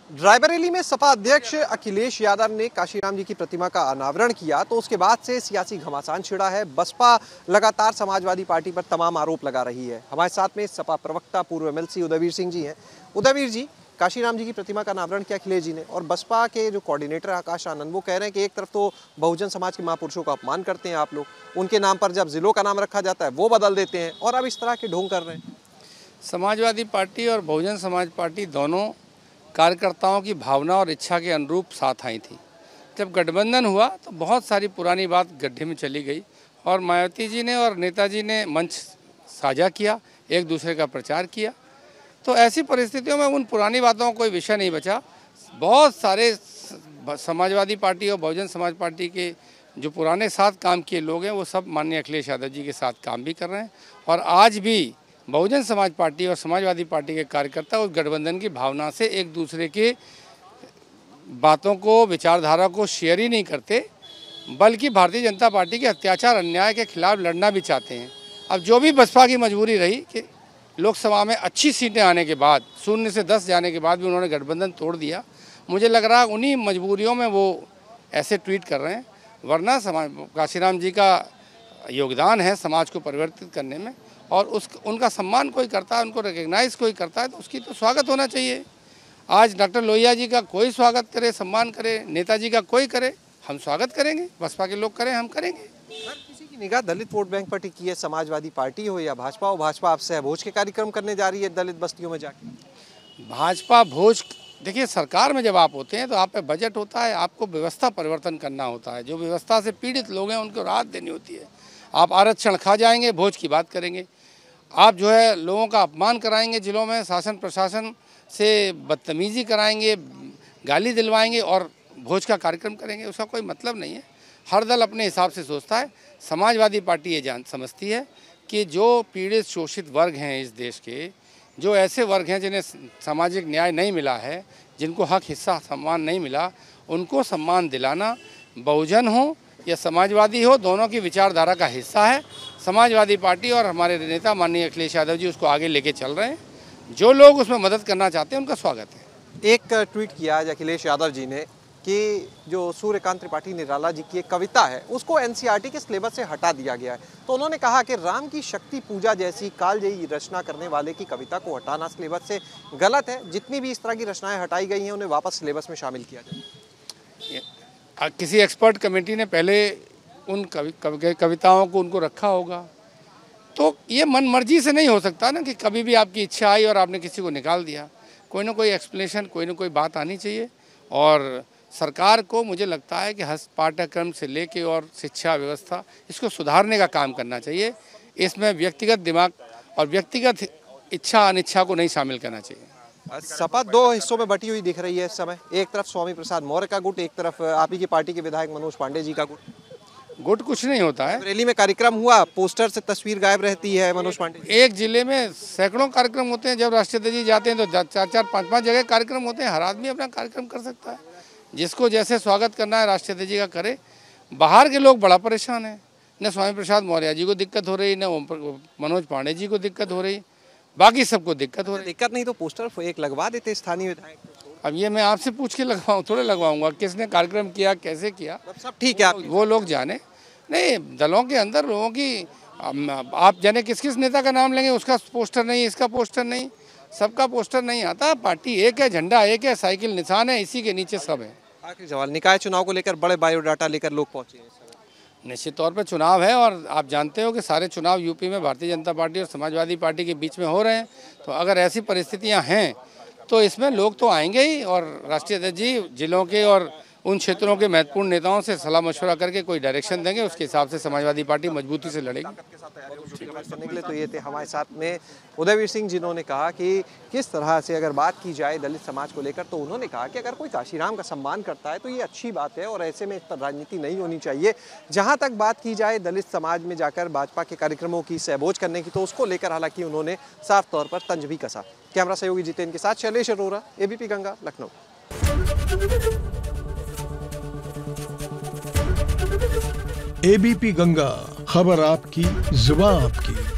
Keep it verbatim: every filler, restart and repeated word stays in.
रायबरेली में सपा अध्यक्ष अखिलेश यादव ने काशीराम जी की प्रतिमा का अनावरण किया तो उसके बाद से सियासी घमासान छिड़ा है। बसपा लगातार समाजवादी पार्टी पर तमाम आरोप लगा रही है। हमारे साथ में सपा प्रवक्ता पूर्व एमएलसी उदयवीर सिंह जी हैं। उदयवीर जी, काशीराम जी की प्रतिमा का अनावरण किया अखिलेश जी ने और बसपा के जो कोऑर्डिनेटर आकाश आनंद वो कह रहे हैं कि एक तरफ तो बहुजन समाज के महापुरुषों का अपमान करते हैं आप लोग, उनके नाम पर जब जिलों का नाम रखा जाता है वो बदल देते हैं और अब इस तरह के ढोंग कर रहे हैं। समाजवादी पार्टी और बहुजन समाज पार्टी दोनों कार्यकर्ताओं की भावना और इच्छा के अनुरूप साथ आई थी। जब गठबंधन हुआ तो बहुत सारी पुरानी बात गड्ढे में चली गई और मायावती जी ने और नेताजी ने मंच साझा किया, एक दूसरे का प्रचार किया। तो ऐसी परिस्थितियों में उन पुरानी बातों का कोई विषय नहीं बचा। बहुत सारे समाजवादी पार्टी और बहुजन समाज पार्टी के जो पुराने साथ काम किए लोग हैं वो सब माननीय अखिलेश यादव जी के साथ काम भी कर रहे हैं और आज भी बहुजन समाज पार्टी और समाजवादी पार्टी के कार्यकर्ता उस गठबंधन की भावना से एक दूसरे के बातों को, विचारधारा को शेयर ही नहीं करते, बल्कि भारतीय जनता पार्टी के अत्याचार अन्याय के खिलाफ लड़ना भी चाहते हैं। अब जो भी बसपा की मजबूरी रही कि लोकसभा में अच्छी सीटें आने के बाद, शून्य से दस जाने के बाद भी उन्होंने गठबंधन तोड़ दिया। मुझे लग रहा है उन्हीं मजबूरियों में वो ऐसे ट्वीट कर रहे हैं, वरना समाज काशीराम जी का योगदान है समाज को परिवर्तित करने में और उस उनका सम्मान कोई करता है, उनको रिकग्नाइज कोई करता है तो उसकी तो स्वागत होना चाहिए। आज डॉक्टर लोहिया जी का कोई स्वागत करे, सम्मान करे, नेताजी का कोई करे, हम स्वागत करेंगे, बसपा के लोग करें, हम करेंगे। हर किसी की निगाह दलित वोट बैंक पर टिकी है, समाजवादी पार्टी हो या भाजपा हो। भाजपा अब सहभोज के कार्यक्रम करने जा रही है दलित बस्तियों में जाके। भाजपा भोज, देखिए सरकार में जब आप होते हैं तो आप पे बजट होता है, आपको व्यवस्था परिवर्तन करना होता है। जो व्यवस्था से पीड़ित लोग हैं उनको राहत देनी होती है। आप आरक्षण खा जाएंगे, भोज की बात करेंगे, आप जो है लोगों का अपमान कराएंगे, जिलों में शासन प्रशासन से बदतमीजी कराएंगे, गाली दिलवाएंगे और भोज का कार्यक्रम करेंगे, उसका कोई मतलब नहीं है। हर दल अपने हिसाब से सोचता है। समाजवादी पार्टी ये जान समझती है कि जो पीड़ित शोषित वर्ग हैं इस देश के, जो ऐसे वर्ग हैं जिन्हें सामाजिक न्याय नहीं मिला है, जिनको हक हिस्सा सम्मान नहीं मिला, उनको सम्मान दिलाना बहुजन हो या समाजवादी हो, दोनों की विचारधारा का हिस्सा है। समाजवादी पार्टी और हमारे नेता माननीय अखिलेश यादव जी उसको आगे लेके चल रहे हैं। जो लोग उसमें मदद करना चाहते हैं उनका स्वागत है। एक ट्वीट किया आज अखिलेश यादव जी ने कि जो सूर्यकांत त्रिपाठी निराला जी की एक कविता है उसको एनसीईआरटी के सिलेबस से हटा दिया गया है। तो उन्होंने कहा कि राम की शक्ति पूजा जैसी कालजयी रचना करने वाले की कविता को हटाना सिलेबस से गलत है। जितनी भी इस तरह की रचनाएं हटाई गई हैं उन्हें वापस सिलेबस में शामिल किया जाए। किसी एक्सपर्ट कमेटी ने पहले उन कवि, कवि, कविताओं को उनको रखा होगा, तो ये मन मर्जी से नहीं हो सकता ना कि कभी भी आपकी इच्छा आई और आपने किसी को निकाल दिया। कोई ना कोई एक्सप्लेनेशन, कोई ना कोई बात आनी चाहिए और सरकार को मुझे लगता है कि हस्त पाठ्यक्रम से लेके और शिक्षा व्यवस्था इसको सुधारने का काम करना चाहिए। इसमें व्यक्तिगत दिमाग और व्यक्तिगत इच्छा अनिच्छा को नहीं शामिल करना चाहिए। सपा दो हिस्सों में बटी हुई दिख रही है इस समय। एक तरफ स्वामी प्रसाद मौर्य का गुट, एक तरफ आप ही की पार्टी के विधायक मनोज पांडे जी का गुट। गुट कुछ नहीं होता है। रैली में कार्यक्रम हुआ, पोस्टर से तस्वीर गायब रहती है मनोज पांडे। एक जिले में सैकड़ों कार्यक्रम होते हैं। जब राष्ट्रपति जी जाते हैं तो चार चार पाँच पाँच जगह कार्यक्रम होते हैं। हर आदमी अपना कार्यक्रम कर सकता है, जिसको जैसे स्वागत करना है राष्ट्रपति जी का करे। बाहर के लोग बड़ा परेशान हैं, न स्वामी प्रसाद मौर्य जी को दिक्कत हो रही, न मनोज पांडे जी को दिक्कत हो रही, बाकी सबको दिक्कत हो रही। दिक्कत नहीं तो पोस्टर एक लगवा देते स्थानीय विधायक। अब ये मैं आपसे पूछ के लगवाऊँ, थोड़े लगवाऊंगा किसने कार्यक्रम किया, कैसे किया, सब ठीक है, वो लोग जाने। नहीं, दलों के अंदर लोगों की आप जाने किस किस नेता का नाम लेंगे, उसका पोस्टर नहीं, इसका पोस्टर नहीं, सबका पोस्टर नहीं आता। पार्टी एक है, झंडा एक है, साइकिल निशान है, इसी के नीचे सब है। आखिरी सवाल, निकाय चुनाव को लेकर बड़े बायोडाटा लेकर लोग पहुंचे हैं। निश्चित तौर पर चुनाव है और आप जानते हो कि सारे चुनाव यूपी में भारतीय जनता पार्टी और समाजवादी पार्टी के बीच में हो रहे हैं। तो अगर ऐसी परिस्थितियां हैं तो इसमें लोग तो आएंगे ही और राष्ट्रीय अध्यक्ष जी जिलों के और उन क्षेत्रों के महत्वपूर्ण नेताओं से सलाह मशवरा करके कोई डायरेक्शन देंगे, उसके हिसाब से समाजवादी पार्टी मजबूती से लड़ेगी। करने के लिए तो ये थे हमारे साथ में उदयवीर सिंह, जिन्होंने कहा कि किस तरह से अगर बात की जाए दलित समाज को लेकर तो उन्होंने कहा कि अगर कोई काशीराम का सम्मान करता है तो ये अच्छी बात है और ऐसे में इस पर राजनीति नहीं होनी चाहिए। जहां तक बात की जाए दलित समाज में जाकर भाजपा के कार्यक्रमों की सहभोज करने की, तो उसको लेकर हालांकि उन्होंने साफ तौर पर तंज भी कसा। कैमरा सहयोगी जितेंद्र के साथ शैलेश अरोरा, एबीपी गंगा, लखनऊ। एबीपी गंगा, खबर आपकी, जुबान आपकी।